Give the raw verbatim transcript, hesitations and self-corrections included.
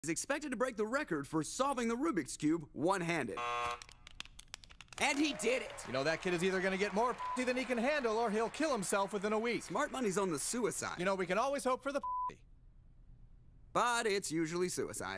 is expected to break the record for solving the Rubik's Cube one-handed. And he did it! You know, that kid is either going to get more p***y than he can handle, or he'll kill himself within a week. Smart money's on the suicide. You know, we can always hope for the p***y. But it's usually suicide.